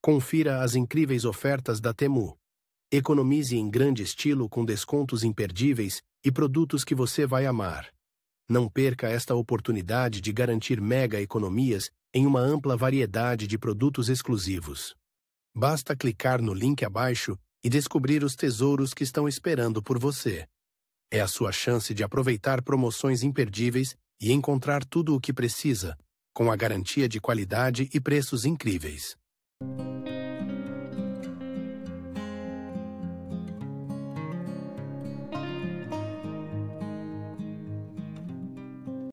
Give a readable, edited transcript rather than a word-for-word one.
Confira as incríveis ofertas da Temu. Economize em grande estilo com descontos imperdíveis e produtos que você vai amar. Não perca esta oportunidade de garantir mega economias em uma ampla variedade de produtos exclusivos. Basta clicar no link abaixo e descobrir os tesouros que estão esperando por você. É a sua chance de aproveitar promoções imperdíveis e encontrar tudo o que precisa, com a garantia de qualidade e preços incríveis.